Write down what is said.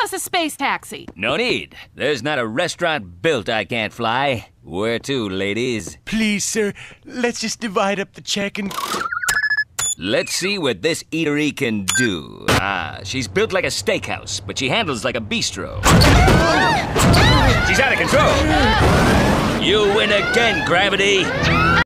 us a space taxi. No need. There's not a restaurant built I can't fly. Where to, ladies? Please, sir, let's just divide up the check and... Let's see what this eatery can do. Ah, she's built like a steakhouse, but she handles like a bistro. She's out of control. You win again, Gravity.